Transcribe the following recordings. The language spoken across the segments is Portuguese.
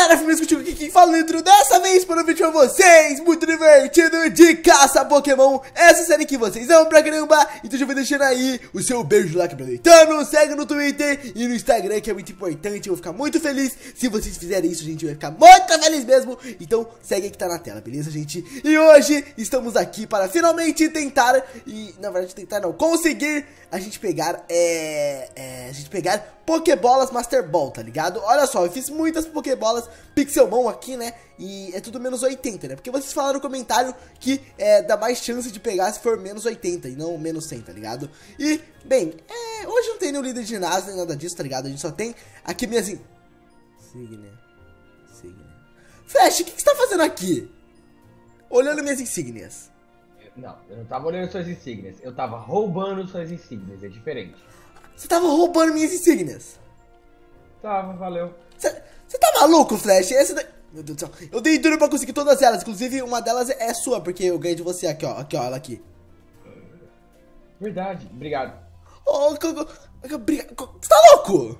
Galera, firmeza contigo aqui, quem fala dentro dessa vez para um vídeo pra vocês, muito divertido de caça Pokémon, essa série que vocês amam pra caramba. Então já vai deixando aí o seu beijo lá aproveitando, segue no Twitter e no Instagram, que é muito importante, eu vou ficar muito feliz se vocês fizerem isso, gente, vai ficar muito feliz mesmo. Então segue aí que tá na tela, beleza, gente? E hoje estamos aqui para finalmente tentar, e na verdade tentar não, conseguir a gente pegar, Pokébolas Master Ball, tá ligado? Olha só, eu fiz muitas Pokébolas Pixelmon aqui, né? E é tudo menos 80, né? Porque vocês falaram no comentário que dá mais chance de pegar se for menos 80 e não menos 100, tá ligado? E, bem, hoje não tem nenhum líder de ginásio nem nada disso, tá ligado? A gente só tem aqui minhas... Signia. Flash, o que você tá fazendo aqui? Olhando minhas insígnias. Não, eu não tava olhando suas insígnias, eu tava roubando suas insígnias, é diferente. Você tava roubando minhas insígnias? Tava, valeu. Você tá maluco, Flash? Meu Deus do céu. Eu dei duro pra conseguir todas elas, inclusive uma delas é sua, porque eu ganhei de você aqui, ó. Aqui, ó, ela aqui. Verdade, obrigado. Você tá louco?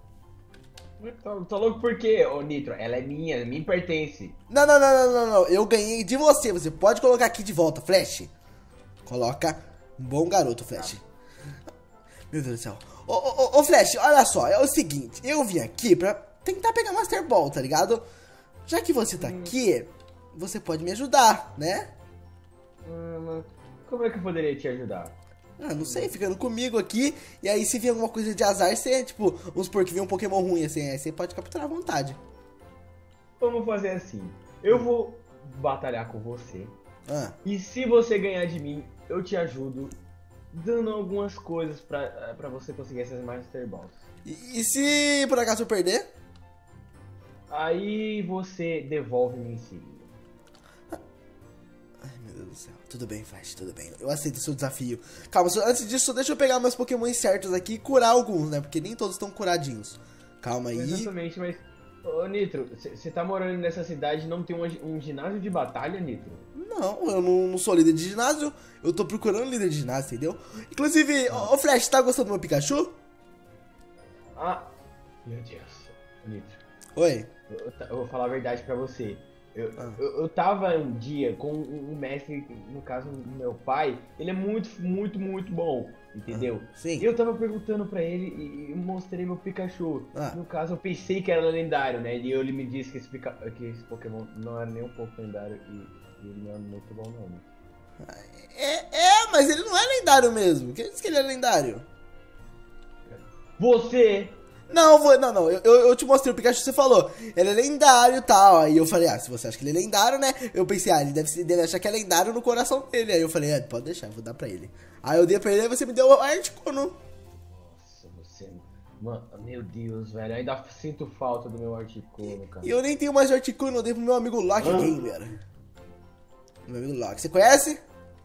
Tô louco por quê, ô Nitro? Ela é minha, me pertence. Não. Eu ganhei de você. Você pode colocar aqui de volta, Flash. Coloca. Um bom garoto, Flash. Meu Deus do céu. Ô, Flash, olha só. É o seguinte. Eu vim aqui pra tentar pegar Master Ball, tá ligado? Já que você tá aqui, você pode me ajudar, né? Como é que eu poderia te ajudar? Ah, não sei, ficando comigo aqui. E aí se vier alguma coisa de azar, você, tipo, vamos supor que vem um Pokémon ruim assim, aí você pode capturar à vontade. Vamos fazer assim. Eu vou batalhar com você. E se você ganhar de mim, eu te ajudo dando algumas coisas pra você conseguir essas Master Balls. E se por acaso eu perder? Aí você devolve minha insígnia. Ai, meu Deus do céu. Tudo bem, Flash, tudo bem. Eu aceito o seu desafio. Calma, antes disso, deixa eu pegar meus Pokémon certos aqui e curar alguns, né? Porque nem todos estão curadinhos. Calma aí. Exatamente, mas... Ô, Nitro, você tá morando nessa cidade e não tem um ginásio de batalha, Nitro? Não, eu não sou líder de ginásio. Eu tô procurando líder de ginásio, entendeu? Inclusive, ô Flash, tá gostando do meu Pikachu? Ah, meu Deus. Nitro. Oi? Eu vou falar a verdade pra você. Eu tava um dia com um mestre, no caso meu pai, ele é muito bom, entendeu? Sim. E eu tava perguntando pra ele e mostrei meu Pikachu. No caso eu pensei que era lendário, né? E ele me disse que esse Pokémon não era nem um pouco lendário e ele não é muito bom não. Mas ele não é lendário mesmo. Quem disse que ele é lendário? Você! Não, eu te mostrei o Pikachu, você falou, ele é lendário e tal, aí eu falei, se você acha que ele é lendário, né, eu pensei, ele deve achar que é lendário no coração dele, aí eu falei, pode deixar, vou dar pra ele. Aí eu dei pra ele e você me deu o Articuno. Nossa, você... Mano, meu Deus, velho, ainda sinto falta do meu Articuno, cara. E eu nem tenho mais Articuno, eu dei pro meu amigo Lock Gamer. Meu amigo Lock, você conhece?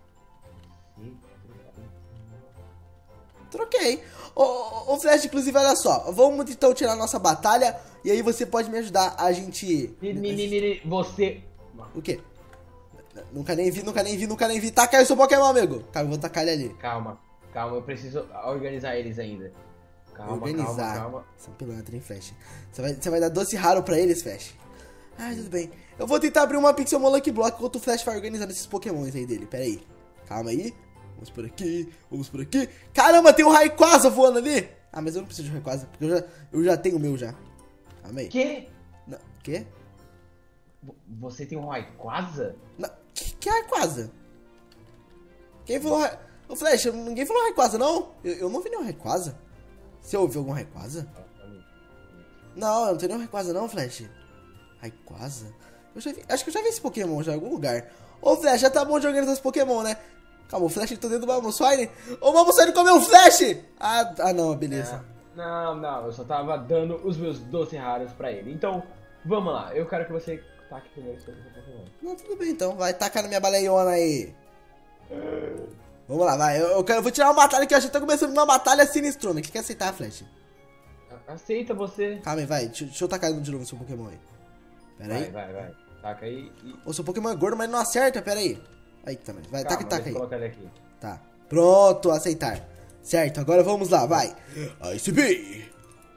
Troquei. Ô Flash, inclusive, olha só. Vamos então tirar a nossa batalha. E aí você pode me ajudar a gente... Você... O quê? Nunca nem vi. Taca aí o seu Pokémon, amigo. Calma, eu vou tacar ele ali. Calma, eu preciso organizar eles ainda. Calma. São pilantra, hein, Flash. Você vai dar doce raro pra eles, Flash? Ah, tudo bem. Eu vou tentar abrir uma Pixelmon Lucky Block enquanto o Flash vai organizando esses Pokémons aí dele. Pera aí. Calma aí. Vamos por aqui. Caramba, tem um Rayquaza voando ali. Mas eu não preciso de Rayquaza, porque eu já tenho o meu já. Calma aí. Quê? Quê? Você tem um Rayquaza? Que Rayquaza? Quem falou Ô Flash, ninguém falou Rayquaza, não? Eu não vi nenhum Rayquaza. Você ouviu algum Rayquaza? Não, eu não tenho nenhum Rayquaza não, Flash. Rayquaza? Acho que eu já vi esse Pokémon já em algum lugar. Ô Flash, já tá bom de organizar esse Pokémon, né? Calma, o Flash tá dentro do Mamoswine. O Mamoswine comeu o Flash! Ah não, beleza. Não, eu só tava dando os meus doces raros pra ele. Então, vamos lá, eu quero que você taque primeiro o seu Pokémon. Não, tudo bem então, vai tacar na minha baleiona aí. Vamos lá, vai, eu vou tirar uma batalha que eu acho que tá começando uma batalha sinistrona. O que quer aceitar, Flash? Aceita você. Calma aí, vai, deixa eu tacar de novo no seu Pokémon aí. Pera aí. Vai, taca aí O seu Pokémon é gordo, mas não acerta, pera aí. Aí também. Vai, taca aí. Colocar ele aqui. Tá. Pronto, aceitar. Certo, agora vamos lá, vai. Ice Beam.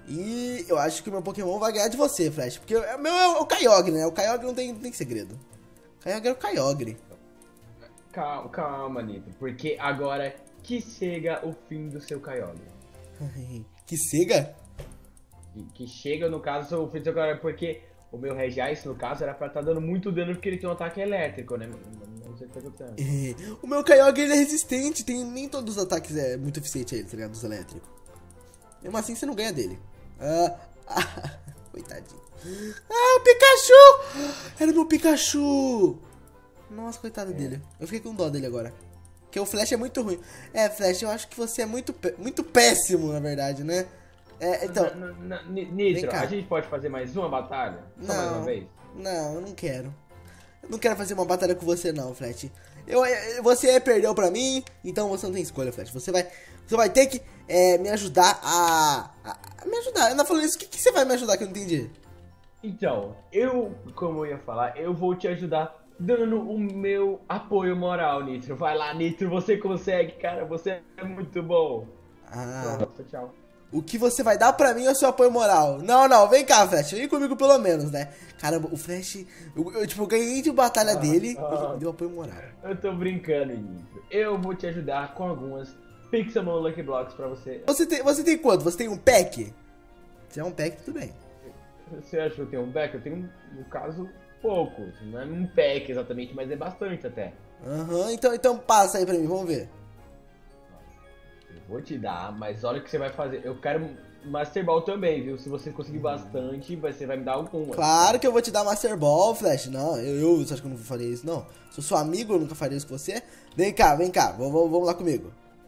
E eu acho que o meu Pokémon vai ganhar de você, Flash. Porque o meu é o Kyogre, né? O Kyogre não tem segredo. O Kyogre é o Kyogre. Calma, Nitro. Porque agora que chega o fim do seu Kyogre. Que chega? Que chega, no caso, o fim do seu Kyogre. Porque o meu Regice, no caso, era pra estar dando muito dano porque ele tem um ataque elétrico, né? Não sei o que tá acontecendo. O meu Kyogre, ele é resistente. Nem todos os ataques é muito eficiente a ele, tá ligado? Dos elétricos. Mesmo assim, você não ganha dele. Coitadinho. O Pikachu! Era o meu Pikachu! Nossa, coitado dele. Eu fiquei com dó dele agora. Porque o Flash é muito ruim. Flash, eu acho que você é muito péssimo, na verdade, né? Então... Nitro, a gente pode fazer mais uma batalha? Só mais uma vez? Não, eu não quero. Eu não quero fazer uma batalha com você, não, Flash. Você perdeu pra mim, então você não tem escolha, Flash. Você vai ter que me ajudar a me ajudar. Eu não falando isso, o que você vai me ajudar que eu não entendi? Então, como eu ia falar, eu vou te ajudar dando o meu apoio moral, Nitro. Vai lá, Nitro, você consegue, cara, você é muito bom. Pronto, tchau. O que você vai dar pra mim é o seu apoio moral. Não, vem cá, Flash, vem comigo pelo menos, né? Caramba, o Flash, eu ganhei de batalha dele e me deu apoio moral. Eu tô brincando, Nitro. Eu vou te ajudar com algumas Pixelmon Lucky Blocks pra você. Você tem quanto? Você tem um pack? Se é um pack, tudo bem. Você acha que eu tenho um pack? Eu tenho, no caso, poucos. Não é um pack exatamente, mas é bastante até. Então passa aí pra mim, vamos ver. Eu vou te dar, mas olha o que você vai fazer. Eu quero Master Ball também, viu? Se você conseguir bastante, você vai me dar alguma. Claro que eu vou te dar Master Ball, Flash. Não, você acha que eu não faria isso, não? Sou seu amigo, eu nunca faria isso com você. Vem cá, vamos lá comigo.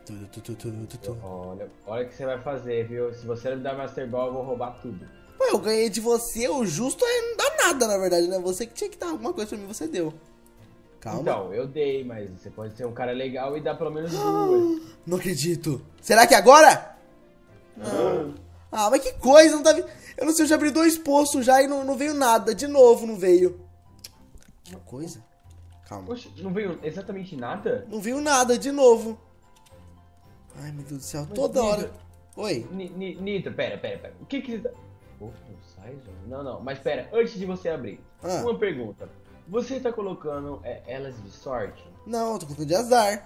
Olha o que você vai fazer, viu? Se você não me dar Master Ball, eu vou roubar tudo. Pô, eu ganhei de você, o justo é não dar nada, na verdade, né? Você que tinha que dar alguma coisa pra mim, você deu. Calma. Então, eu dei, mas você pode ser um cara legal e dar pelo menos duas. Não acredito. Será que é agora? Não. Mas que coisa, não tá... Eu não sei, eu já abri 2 poços já e não veio nada. De novo não veio. Que coisa. Calma. Poxa, não veio exatamente nada? Não veio nada, de novo. Ai, meu Deus do céu, mas toda hora. Oi. Nitro, pera. O que você tá... Não sai, não, mas pera, antes de você abrir, uma pergunta. Você tá colocando elas de sorte? Não, eu tô colocando de azar.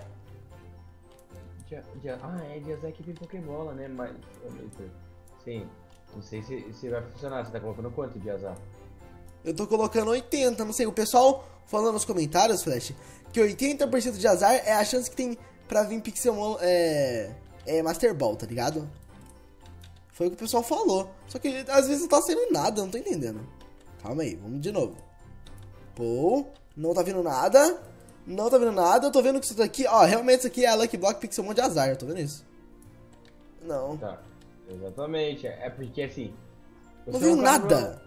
De azar que tem Pokébola, né? Mas, sim, não sei se vai funcionar. Você tá colocando quanto de azar? Eu tô colocando 80, não sei. O pessoal falando nos comentários, Flash, que 80% de azar é a chance que tem pra vir Pixelmon Master Ball, tá ligado? Foi o que o pessoal falou. Só que às vezes não tá saindo nada, eu não tô entendendo. Calma aí, vamos de novo. Pô, não tá vindo nada. Não tá vendo nada. Eu tô vendo que isso daqui, realmente isso aqui é a Lucky Block Pixelmon de azar. Eu tô vendo isso. Não. Tá, exatamente. É porque assim... Não viu nada.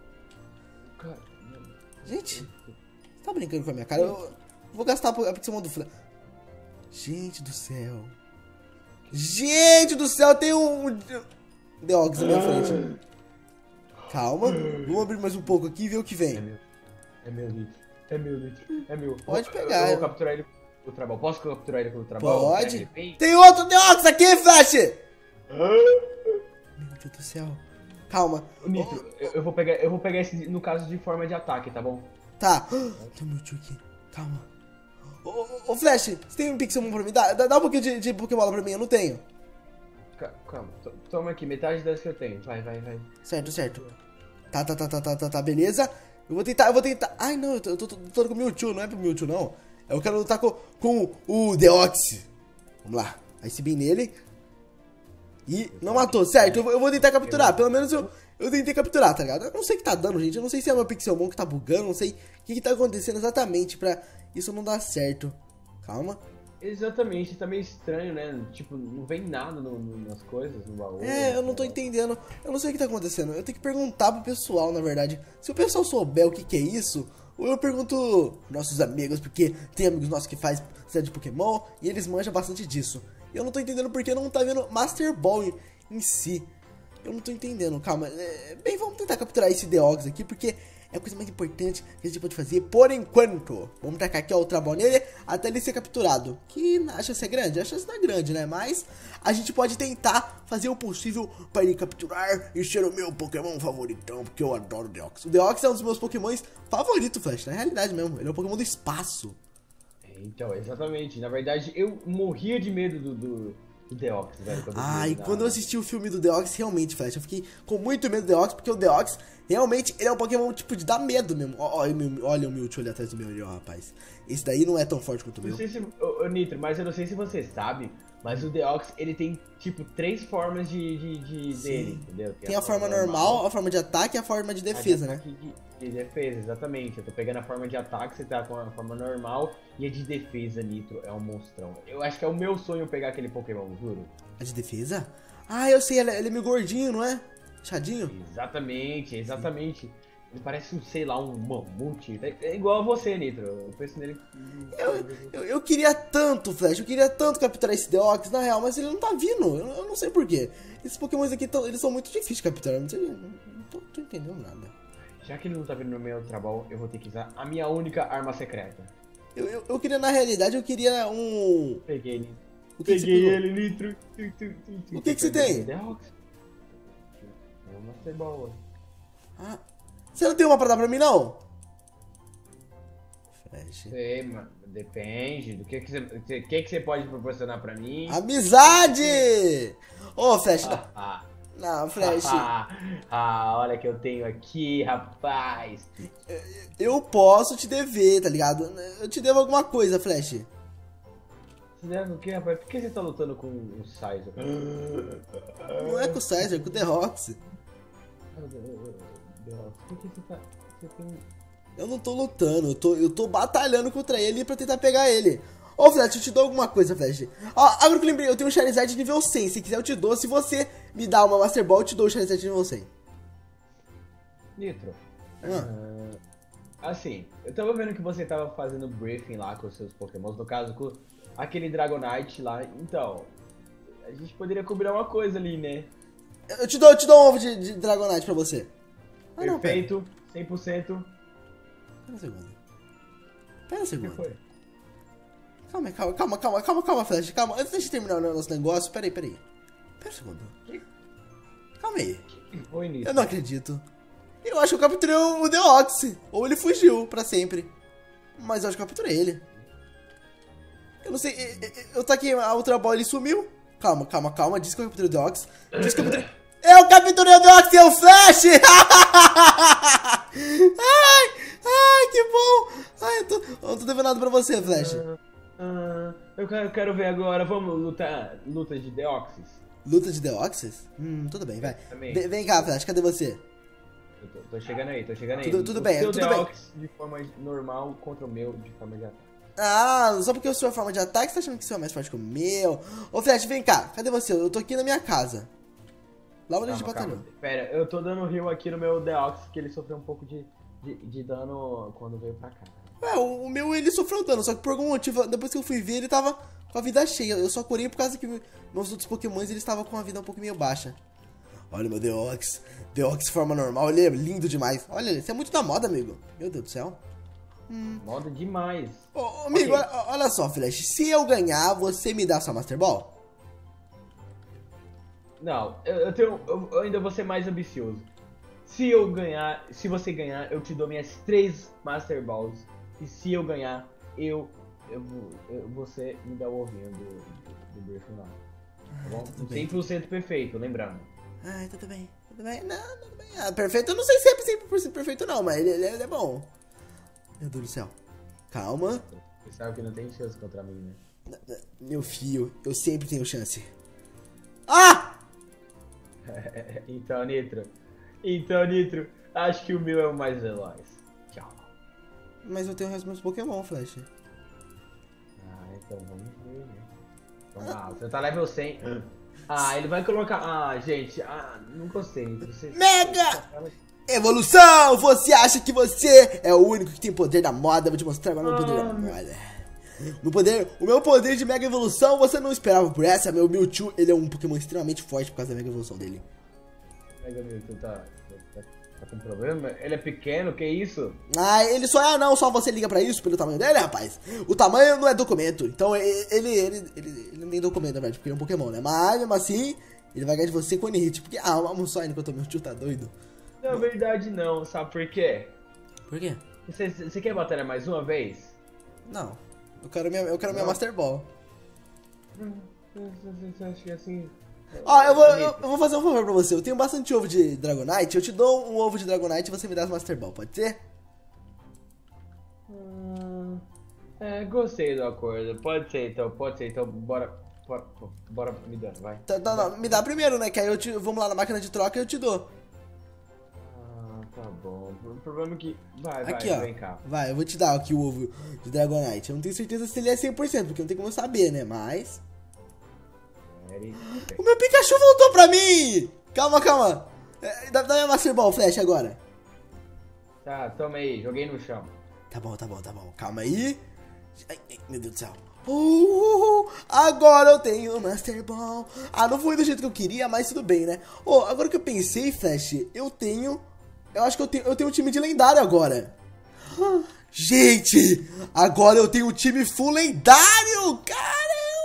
Gente, você tá brincando com a minha cara? Eu vou gastar a Pixelmon do Flash. Gente do céu. Gente do céu, tem um Deoxys na minha frente. Calma, vamos abrir mais um pouco aqui e ver o que vem. É meu Nitro. Pode pegar. Eu vou capturar ele com o Trabal. Posso capturar ele com o Trabal? Pode. Tem outro Deoxys aqui, Flash! Meu Deus do céu. Calma. Nitro, eu vou pegar esse, no caso, de forma de ataque, tá bom? Tá. Tem meu tio aqui. Calma. Ô Flash, você tem um Pixelmon pra mim? Dá um pouquinho de Pokébola pra mim, eu não tenho. Calma, toma aqui, metade das que eu tenho. Vai. Certo. Tá, beleza. Eu vou tentar. Ai, não, eu tô lutando com o Mewtwo, não é pro Mewtwo, não. Eu quero lutar com o Deoxys. Vamos lá. Aí se bem nele. E não matou, certo. Eu vou tentar capturar. Pelo menos eu tentei capturar, tá ligado? Eu não sei o que tá dando, gente. Eu não sei se é meu Pixelmon que tá bugando. Não sei o que tá acontecendo exatamente pra isso não dar certo. Calma. Exatamente, tá meio estranho, né? Tipo, não vem nada nas coisas, no baú. Eu não tô entendendo. Eu não sei o que tá acontecendo. Eu tenho que perguntar pro pessoal, na verdade. Se o pessoal souber o que é isso, ou eu pergunto nossos amigos, porque tem amigos nossos que faz série de Pokémon e eles manjam bastante disso. E eu não tô entendendo porque não tá vendo Master Ball em si. Eu não tô entendendo, calma. Bem, vamos tentar capturar esse Deoxys aqui, porque é a coisa mais importante que a gente pode fazer por enquanto. Vamos tacar aqui a Ultra Ball nele até ele ser capturado. Que a chance é grande? A chance não é grande, né? Mas a gente pode tentar fazer o possível para ele capturar e ser o meu Pokémon favoritão, porque eu adoro o Deoxys. O Deoxys é um dos meus Pokémons favoritos, Flash, na realidade mesmo. Ele é o Pokémon do espaço. Então, exatamente. Na verdade, eu morria de medo do Deoxys, velho. Quando eu assisti o filme do Deoxys, realmente, Flash, eu fiquei com muito medo do Deoxys, porque o Deoxys, realmente, ele é um Pokémon, tipo, de dar medo mesmo. Olha o Mewtwo ali atrás do meu ali, ó, rapaz. Esse daí não é tão forte quanto o meu. Não sei se... Nitro, mas eu não sei se você sabe, mas o Deoxys, ele tem, tipo, 3 formas dele, entendeu? Tem a forma normal, a forma de ataque e a forma de defesa, né? De defesa, exatamente. Eu tô pegando a forma de ataque, você tá com a forma normal, e a de defesa, Nitro, é um monstrão. Eu acho que é o meu sonho pegar aquele Pokémon, juro. A de defesa? Ah, eu sei, ele é meio gordinho, não é? Chadinho? Exatamente. Ele parece, sei lá, um mamute. É igual a você, Nitro. Eu penso nele... Eu queria tanto, Flash, eu queria tanto capturar esse Deoxys, na real, mas ele não tá vindo. Eu não sei porquê. Esses Pokémons aqui, eles são muito difíceis de capturar. Não tô entendendo nada. Já que ele não tá vindo no meu trabalho, eu vou ter que usar a minha única arma secreta. Eu queria, na realidade, eu queria um... Peguei ele. Peguei ele, Nitro. O que você tem? É uma Master Ball. Ah, você não tem uma pra dar pra mim, não? Flash. Sei, mano. Depende do que você pode proporcionar pra mim. Amizade! Ô, Flash, não, Flash. Olha que eu tenho aqui, rapaz. Eu posso te dever, tá ligado? Eu te devo alguma coisa, Flash. Você deve o quê, rapaz? Por que você tá lutando com o Sizer? Não é com o Sizer, é com o Deoxys. Por que você tá... Você tem... Eu não tô lutando, eu tô batalhando contra ele pra tentar pegar ele. Ô, Flash, eu te dou alguma coisa, Flash. Ó, agora que eu lembrei, eu tenho um Charizard nível 100. Se quiser eu te dou, se você me dá uma Master Ball, eu te dou o Charizard nível 100. Nitro. Assim, eu tava vendo que você tava fazendo briefing lá com os seus Pokémons, no caso com aquele Dragonite lá. Então, a gente poderia combinar uma coisa ali, né? Eu te dou um ovo de Dragonite pra você. Perfeito, 100%. Pera um segundo. O que foi? Calma, Flash, calma. Antes de terminar o nosso negócio, pera aí. Pera um segundo. Calma aí. Oi, Nitro. Eu não acredito. Eu acho que eu capturei o Deoxys. Ou ele fugiu pra sempre. Mas eu acho que eu capturei ele. Eu não sei. Eu taquei a Ultra Ball e ele sumiu. Calma. Diz que eu capturei o Deoxys. Eu capturei o Deoxys e o Flash! Ai, que bom! Ai, eu tô devendo nada pra você, Flash. Eu quero ver agora. Vamos lutar. Luta de Deoxys. Luta de Deoxys? Tudo bem, vai. Vem cá, Flash, cadê você? Eu tô chegando aí. Tudo bem, o seu Deoxys de forma normal contra o meu de forma de ataque. Ah, só porque eu sou a forma de ataque, você tá achando que você é mais forte que o meu? Ô, Flash, vem cá, cadê você? Eu tô aqui na minha casa. Lá onde a gente batalhou. Pera, eu tô dando heal aqui no meu Deoxys, que ele sofreu um pouco de dano quando veio pra cá. O meu ele sofreu dano, só que por algum motivo, depois que eu fui ver, ele tava com a vida cheia. Eu só curei por causa que meus outros Pokémons eles estavam com a vida um pouco meio baixa. Olha o meu Deoxys. Deoxys forma normal, ele é lindo demais. Olha, isso é muito da moda, amigo. Meu Deus do céu. Moda demais. Ô, amigo, okay. Olha só, Flash. Se eu ganhar, você me dá sua Master Ball? Não, eu ainda vou ser mais ambicioso. Se você ganhar, eu te dou minhas 3 Master Balls. E se eu ganhar, você me dá o ovinho do briefing lá. Tá bom? 100% perfeito, lembrando. Ai, tudo bem. Não, tudo bem. Ah, perfeito, eu não sei se é 100% perfeito não, mas ele é bom. Meu Deus do céu. Calma. Você sabe que não tem chance contra mim, né? Meu filho, eu sempre tenho chance. Ah! Então, Nitro, acho que o meu é o mais veloz. Tchau. Mas eu tenho o resto dos meus Pokémon, Flash. Então vamos ver, né? Vamos lá, você tá level 100. Ele vai colocar... gente, não gostei. Mega! Evolução! Você acha que você é o único que tem poder da moda? Vou te mostrar agora o meu poder da moda. O meu poder de Mega Evolução, você não esperava por essa. Meu Mewtwo, ele é um Pokémon extremamente forte por causa da Mega Evolução dele. Tu tá com problema? Ele é pequeno, que isso? Ah, ele só é anão, só você liga pra isso, pelo tamanho dele, rapaz. O tamanho não é documento, então ele não tem documento, na verdade, porque ele é um Pokémon, né? Mas, mesmo assim, ele vai ganhar de você com o N-Hit, porque, vamos só enquanto meu tio tá doido. Na verdade não, sabe por quê? Por quê? Você quer batalhar mais uma vez? Não, eu quero minha Master Ball. Você acha que assim... Ó, eu vou fazer um favor pra você. Eu tenho bastante ovo de Dragonite. Eu te dou um ovo de Dragonite e você me dá as Master Ball, pode ser? Gostei do acordo. Pode ser então. Bora me dando, vai. Não, me dá primeiro, né? Que aí vamos lá na máquina de troca e eu te dou. Tá bom. O problema é que... Aqui, vem cá. Vai, eu vou te dar aqui o ovo de Dragonite. Eu não tenho certeza se ele é 100%, porque não tem como eu saber, né? Mas... O meu Pikachu voltou pra mim! Calma. Dá minha Master Ball, Flash, agora. Tá, toma aí. Joguei no chão. Tá bom. Calma aí. Ai, meu Deus do céu. Agora eu tenho Master Ball. Não foi do jeito que eu queria, mas tudo bem, né? Agora que eu pensei, Flash, eu acho que eu tenho um time de lendário agora. Gente, agora eu tenho um time full lendário, caramba!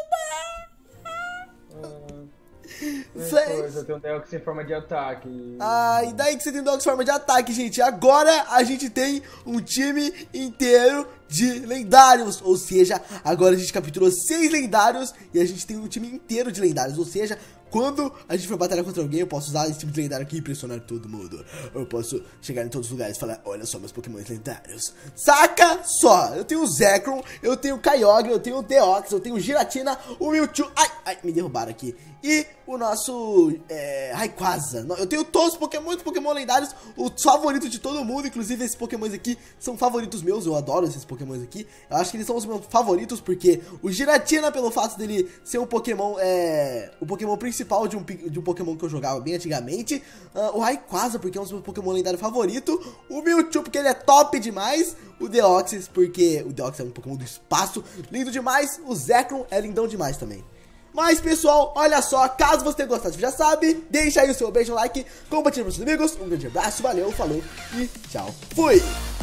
Eu tenho um Deoxys em forma de ataque. E daí que você tem Deoxys em forma de ataque, gente. Agora a gente tem um time inteiro de lendários. Ou seja, agora a gente capturou 6 lendários e a gente tem um time inteiro de lendários. Ou seja, quando a gente for batalhar contra alguém, eu posso usar esse tipo de lendário aqui e impressionar todo mundo. Eu posso chegar em todos os lugares e falar, olha só meus Pokémon lendários. Saca só, eu tenho o Zekrom, eu tenho o Kyogre, eu tenho o Deoxys, eu tenho o Giratina, o Mewtwo, ai, me derrubaram aqui. E o nosso Rayquaza. Eu tenho todos os Pokémon lendários, os favoritos de todo mundo. Inclusive esses Pokémons aqui são favoritos meus, eu adoro esses Pokémons aqui. Eu acho que eles são os meus favoritos porque o Giratina, pelo fato dele ser um Pokémon, o Pokémon principal de um Pokémon que eu jogava bem antigamente. O Rayquaza, porque é um dos meus Pokémon lendários favoritos. O Mewtwo, porque ele é top demais. O Deoxys, porque o Deoxys é um Pokémon do espaço, lindo demais. O Zekrom é lindão demais também. Mas, pessoal, olha só, caso você tenha gostado, você já sabe, deixa aí o seu beijo, like, compartilha com seus amigos, um grande abraço, valeu, falou e tchau, fui!